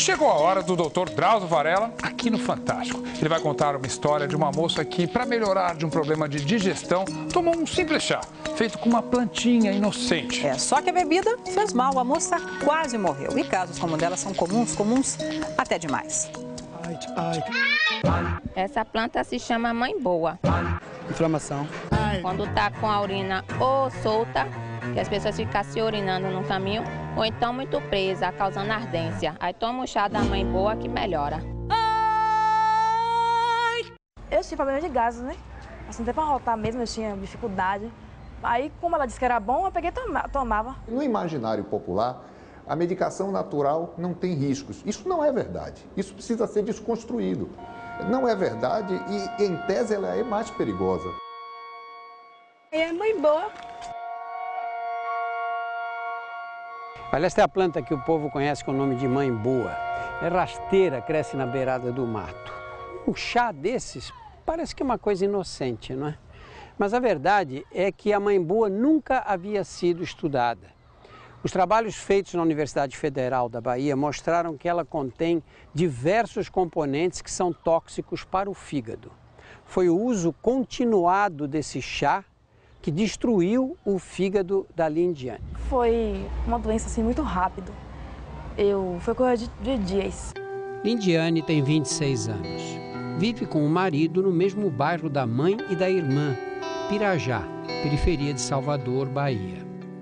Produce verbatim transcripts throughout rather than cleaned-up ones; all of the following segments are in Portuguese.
chegou a hora do doutor Drauzio Varela aqui no Fantástico. Ele vai contar uma história de uma moça que, para melhorar de um problema de digestão, tomou um simples chá, feito com uma plantinha inocente. É, só que a bebida fez mal, a moça quase morreu. E casos como o dela são comuns, comuns até demais. Ai, ai. Essa planta se chama mãe boa. Inflamação. Quando tá com a urina ou solta, que as pessoas ficam se urinando no caminho, ou então muito presa, causando ardência. Aí toma o chá da mãe boa que melhora. Eu tinha problema de gases, né? Assim, até pra rotar mesmo, eu tinha dificuldade. Aí, como ela disse que era bom, eu peguei e tomava. No imaginário popular, a medicação natural não tem riscos. Isso não é verdade. Isso precisa ser desconstruído. Não é verdade e, em tese, ela é mais perigosa. É mãe boa. Olha, esta é a planta que o povo conhece com o nome de mãe boa. É rasteira, cresce na beirada do mato. Um chá desses parece que é uma coisa inocente, não é? Mas a verdade é que a mãe boa nunca havia sido estudada. Os trabalhos feitos na Universidade Federal da Bahia mostraram que ela contém diversos componentes que são tóxicos para o fígado. Foi o uso continuado desse chá que destruiu o fígado da Lindiane. Foi uma doença assim muito rápido. Eu foi coisa de, de dias. Lindiane tem vinte e seis anos. Vive com o marido no mesmo bairro da mãe e da irmã, Pirajá, periferia de Salvador, Bahia.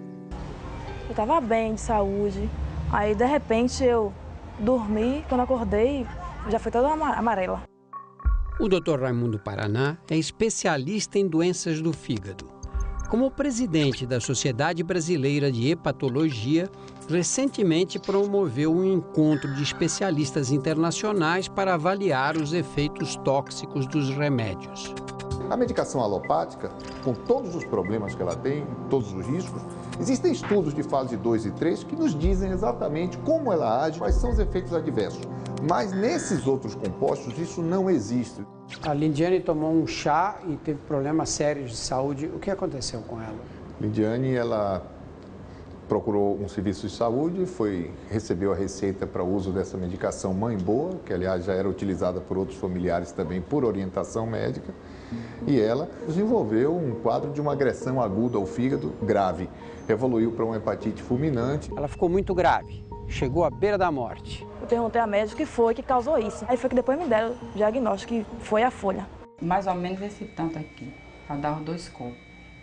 Eu estava bem de saúde. Aí, de repente, eu dormi. Quando acordei, já foi toda amarela. O doutor Raimundo Paraná é especialista em doenças do fígado. Como presidente da Sociedade Brasileira de Hepatologia, recentemente promoveu um encontro de especialistas internacionais para avaliar os efeitos tóxicos dos remédios. A medicação alopática, com todos os problemas que ela tem, todos os riscos, existem estudos de fase dois e três que nos dizem exatamente como ela age, quais são os efeitos adversos. Mas nesses outros compostos isso não existe. A Lindiane tomou um chá e teve problemas sérios de saúde. O que aconteceu com ela? Lindiane, ela procurou um serviço de saúde, foi, recebeu a receita para o uso dessa medicação Mãe Boa, que aliás já era utilizada por outros familiares também por orientação médica, e ela desenvolveu um quadro de uma agressão aguda ao fígado grave, evoluiu para uma hepatite fulminante. Ela ficou muito grave, chegou à beira da morte. Eu perguntei à médica o que foi que causou isso. Aí foi que depois me deram o diagnóstico que foi a folha. Mais ou menos esse tanto aqui, para dar os dois copos.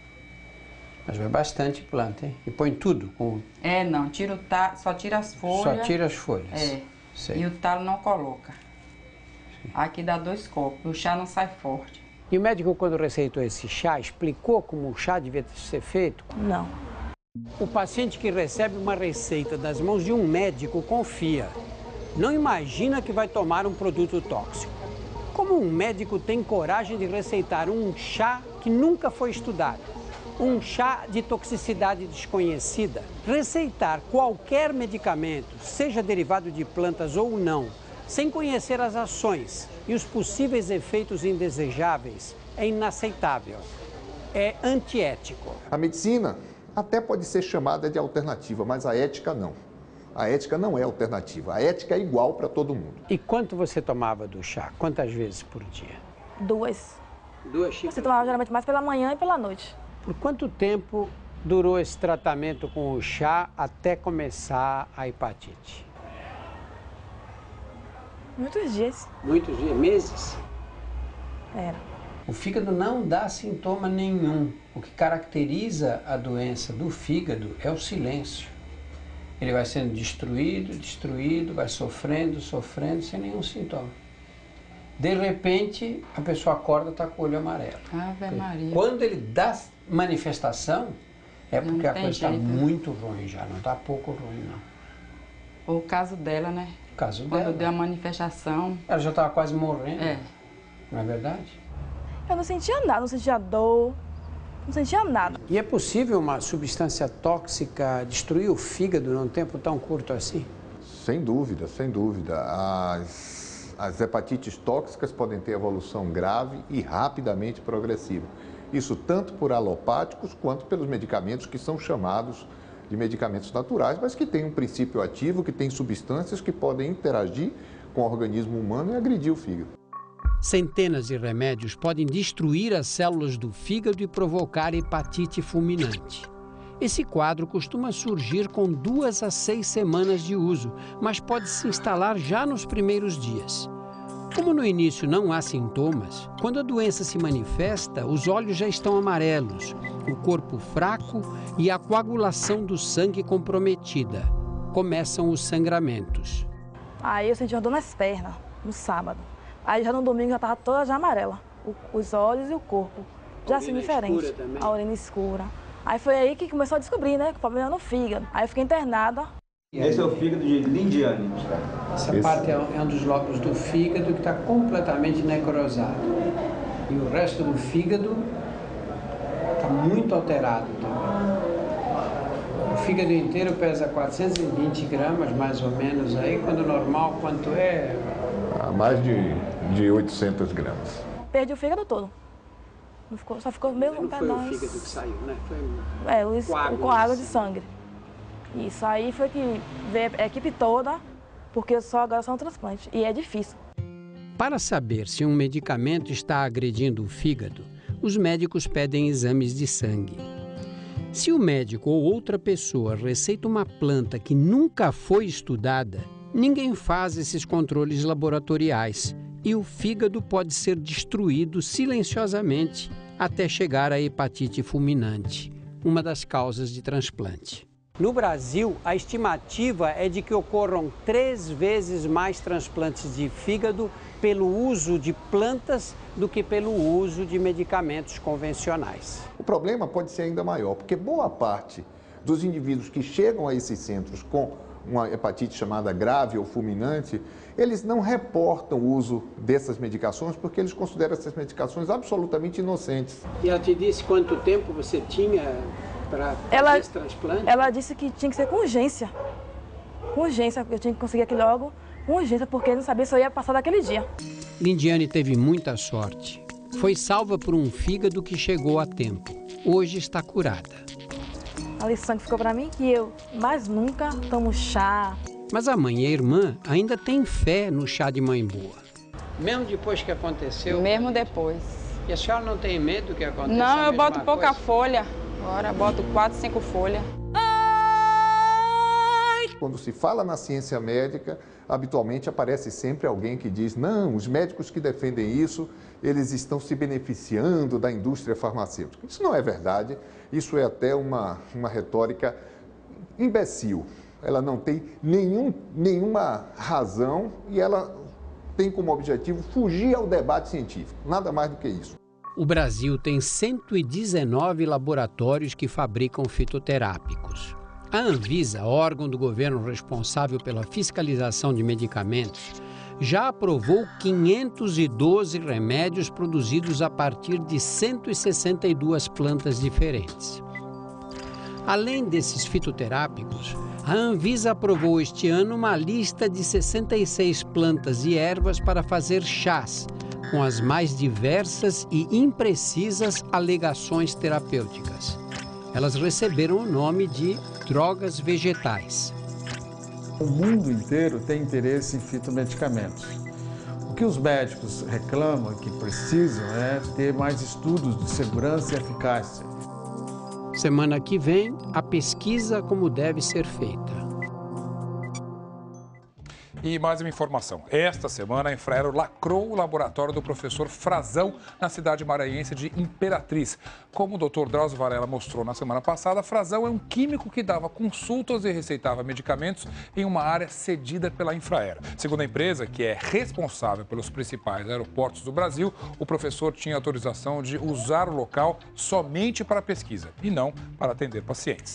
Mas vai bastante planta, hein? E põe tudo? Com... É, não, tira o talo, só tira as folhas. Só tira as folhas. É, sei. E o talo não coloca. Sim. Aqui dá dois copos, o chá não sai forte. E o médico, quando receitou esse chá, explicou como o chá devia ser feito? Não. O paciente que recebe uma receita das mãos de um médico confia. Não imagina que vai tomar um produto tóxico. Como um médico tem coragem de receitar um chá que nunca foi estudado? Um chá de toxicidade desconhecida? Receitar qualquer medicamento, seja derivado de plantas ou não, sem conhecer as ações e os possíveis efeitos indesejáveis, é inaceitável. É antiético. A medicina até pode ser chamada de alternativa, mas a ética não. A ética não é alternativa, a ética é igual para todo mundo. E quanto você tomava do chá? Quantas vezes por dia? Duas. Duas xícaras? Você tomava geralmente mais pela manhã e pela noite. Por quanto tempo durou esse tratamento com o chá até começar a hepatite? Muitos dias. Muitos dias? Meses? Era. O fígado não dá sintoma nenhum. O que caracteriza a doença do fígado é o silêncio. Ele vai sendo destruído, destruído, vai sofrendo, sofrendo, sem nenhum sintoma. De repente, a pessoa acorda e está com o olho amarelo. Ave Maria. Quando ele dá manifestação, é porque a coisa está jeito. muito ruim já, não está pouco ruim, não. O caso dela, né? O caso Quando dela. deu a manifestação. Ela já estava quase morrendo, É. não é verdade? Eu não sentia nada, não sentia dor, não sentia nada. E é possível uma substância tóxica destruir o fígado num tempo tão curto assim? Sem dúvida, sem dúvida. As, as hepatites tóxicas podem ter evolução grave e rapidamente progressiva. Isso tanto por alopáticos quanto pelos medicamentos que são chamados de medicamentos naturais, mas que têm um princípio ativo, que têm substâncias que podem interagir com o organismo humano e agredir o fígado. Centenas de remédios podem destruir as células do fígado e provocar hepatite fulminante. Esse quadro costuma surgir com duas a seis semanas de uso, mas pode se instalar já nos primeiros dias. Como no início não há sintomas, quando a doença se manifesta, os olhos já estão amarelos, o corpo fraco e a coagulação do sangue comprometida. Começam os sangramentos. Aí eu senti uma dor nas pernas, no sábado. Aí já no domingo já estava toda já amarela, o, os olhos e o corpo. Já assim diferente. A urina escura. Aí foi aí que começou a descobrir, né, que o problema era no fígado. Aí eu fiquei internada. Esse é o fígado de Lindiane. Essa Esse... parte é um dos lóbulos do fígado que está completamente necrosado. E o resto do fígado está muito alterado também. O fígado inteiro pesa quatrocentos e vinte gramas, mais ou menos, aí, quando normal, quanto é? Ah, mais de, de oitocentos gramas. Perdi o fígado todo. Não ficou, só ficou meio um pedaço. Não foi o fígado que saiu, né? Foi é, o coágulo de sangue. Isso aí foi que veio a equipe toda, porque eu só agora sou um transplante, e é difícil. Para saber se um medicamento está agredindo o fígado, os médicos pedem exames de sangue. Se o médico ou outra pessoa receita uma planta que nunca foi estudada, ninguém faz esses controles laboratoriais e o fígado pode ser destruído silenciosamente até chegar à hepatite fulminante, uma das causas de transplante. No Brasil, a estimativa é de que ocorram três vezes mais transplantes de fígado pelo uso de plantas do que pelo uso de medicamentos convencionais. O problema pode ser ainda maior, porque boa parte dos indivíduos que chegam a esses centros com uma hepatite chamada grave ou fulminante, eles não reportam o uso dessas medicações porque eles consideram essas medicações absolutamente inocentes. E ela te disse quanto tempo você tinha para ela, esse transplante? Ela disse que tinha que ser com urgência. Com urgência, eu tinha que conseguir aquilo logo com urgência, porque eu não sabia se eu ia passar daquele dia. Lindiane teve muita sorte. Foi salva por um fígado que chegou a tempo. Hoje está curada. A lição que ficou para mim que eu mais nunca tomo chá. Mas a mãe e a irmã ainda têm fé no chá de mãe boa. Mesmo depois que aconteceu? Mesmo depois. E a senhora não tem medo que aconteça? Não, eu boto pouca coisa? folha. Agora boto quatro, cinco folhas. Quando se fala na ciência médica, habitualmente aparece sempre alguém que diz: não, os médicos que defendem isso, eles estão se beneficiando da indústria farmacêutica. Isso não é verdade, isso é até uma, uma retórica imbecil. Ela não tem nenhum, nenhuma razão e ela tem como objetivo fugir ao debate científico, nada mais do que isso. O Brasil tem cento e dezenove laboratórios que fabricam fitoterápicos. A Anvisa, órgão do governo responsável pela fiscalização de medicamentos, já aprovou quinhentos e doze remédios produzidos a partir de cento e sessenta e duas plantas diferentes. Além desses fitoterápicos, a Anvisa aprovou este ano uma lista de sessenta e seis plantas e ervas para fazer chás, com as mais diversas e imprecisas alegações terapêuticas. Elas receberam o nome de drogas vegetais. O mundo inteiro tem interesse em fitomedicamentos. O que os médicos reclamam que precisam é ter mais estudos de segurança e eficácia. Semana que vem, a pesquisa como deve ser feita. E mais uma informação. Esta semana, a Infraero lacrou o laboratório do professor Frazão na cidade maranhense de Imperatriz. Como o doutor Drauzio Varela mostrou na semana passada, Frazão é um químico que dava consultas e receitava medicamentos em uma área cedida pela Infraero. Segundo a empresa, que é responsável pelos principais aeroportos do Brasil, o professor tinha autorização de usar o local somente para pesquisa e não para atender pacientes.